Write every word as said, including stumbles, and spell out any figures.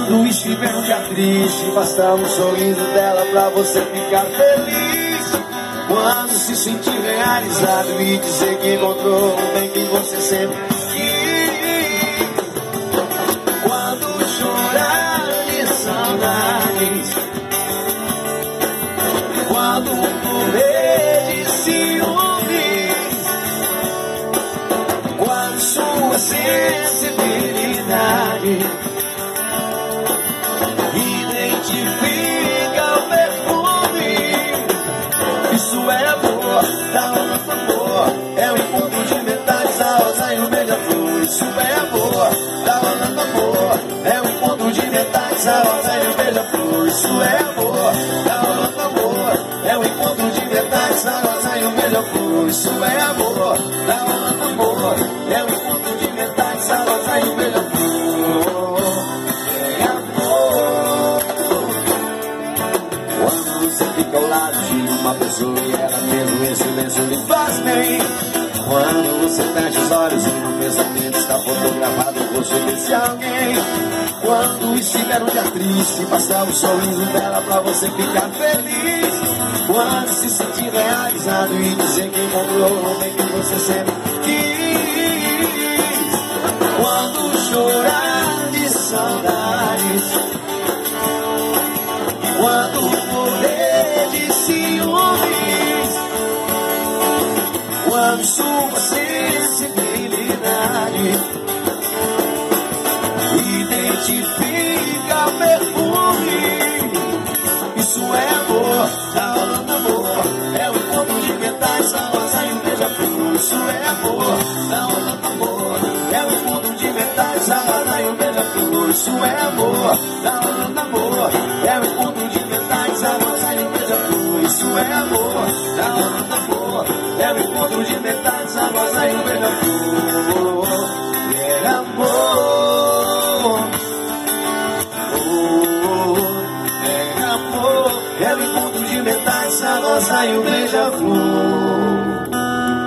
Quando estiver um dia triste, basta um sorriso dela pra você ficar feliz. Quando se sentir realizado e dizer que encontrou o bem que você sempre quis. Quando chorar de saudades, quando morrer de ciúmes, quando sua sensibilidade identifica o perfume. Isso é amor, dá um nosso amor. É o encontro de metades, a rosa e o beija-flor. Isso é amor, dá um nosso amor. É o encontro de metades, a rosa e o beija-flor. Isso é amor, dá um nosso amor. É o encontro de metades, a rosa e o beija-flor. Isso é amor, dá um nosso amor. É o encontro de metades, a rosa e o beija-flor. É amor. Quando você fica ao lado de uma pessoa e ela mesmo em silêncio lhe faz bem. Quando você fecha os olhos e no pensamento está fotografado o rosto desse alguém. Quando estiver um dia triste, passar o sorriso dela pra você ficar feliz. Quando se sentir realizado e dizer que encontrou o bem que você sempre quis. Quando chorar de saudades, quando morrer de ciúmes, quando sua sensibilidade identifica o perfume. Isso é amor, dá rolando amor. É o encontro de metades, a rosa e o beija-flor. Isso é amor, dá rolando amor. É o encontro de metades, a rosa e o beija-flor. Isso é amor, dá rolando amor. É o encontro de metades, a rosa e o beija-flor. Isso é amor, dá rolando amor. É o encontro de metades, a rosa e o beija-flor. É amor. É o encontro de metades, a rosa e o beija-flor.